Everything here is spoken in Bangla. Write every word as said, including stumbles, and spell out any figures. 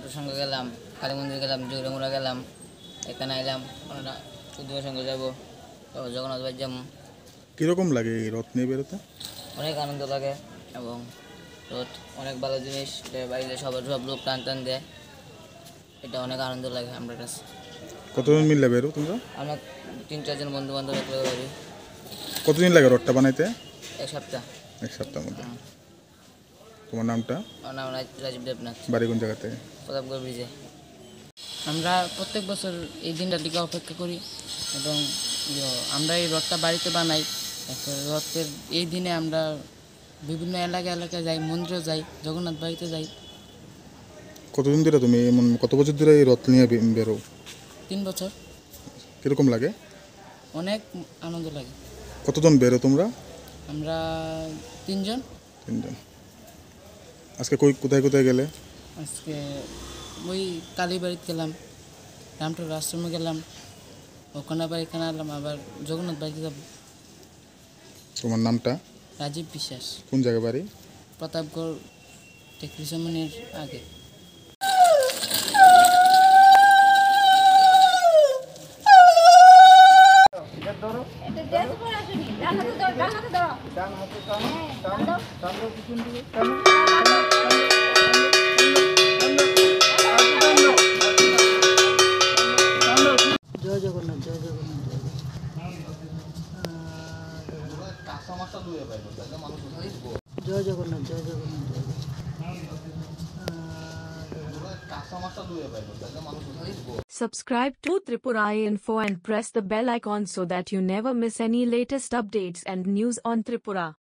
ডক্টর সঙ্গে গেলাম, কালী মন্দির গেলাম, জোরেমুড়া গেলাম, এখানে আইলাম, চৌধুরীর সঙ্গে যাবো, তারপর জগন্নাথ বাড়ি যাবো। কীরকম লাগে এই রথ নিয়ে বেরোতে? অনেক আনন্দ লাগে এবং রথ অনেক ভালো জিনিস, এটা বাইরে সবার সব লোক টান টান দেয়, এটা অনেক আনন্দ লাগে আমার কাছে। কতজন মিললে বেরো তোমরা? আমরা তিন চারজন বন্ধু বান্ধব একলে বাড়ি। কতদিন লাগে রথটা বানাইতে? এক সপ্তাহ। এক সপ্তাহ মধ্যে। তোমার নামটা? আমার নাম রাজীব দেবনাথ। বাড়ি কোন জায়গাতে? প্রতাপগড় ব্রিজে। আমরা প্রত্যেক বছর এই দিনটার দিকে অপেক্ষা করি এবং আমরা এই রথটা বাড়িতে বানাই। রথের এই দিনে আমরা বিভিন্ন এলাকা এলাকায় যাই, মন্দিরে যাই, জগন্নাথ বাড়িতে যাই। কতদিন ধরে তুমি এমন কত বছর ধরে এই রথ নিয়ে বেরো? তিন বছর। কীরকম লাগে? অনেক আনন্দ লাগে। কতজন বেরো তোমরা? আমরা তিনজন। তিনজন। আজকে কই কোথায় কোথায় গেলে? আজকে ওই কালীবাড়িতে গেলাম, রামটোর আশ্রমে গেলাম, ওখানে আবার এখানে আলাম, আবার জগন্নাথ বাড়িতে যাব। তোমার নামটা? রাজীব বিশ্বাস। কোন জায়গা বাড়ি? প্রতাপগড় টেকরিসমনির আগে। জয় জগন্নাথ, জয় জগন্নাথ, জয় জয় জগন্নাথ, জয় Jagannath. Subscribe to Tripura Info and press the bell icon so that you never miss any latest updates and news on Tripura.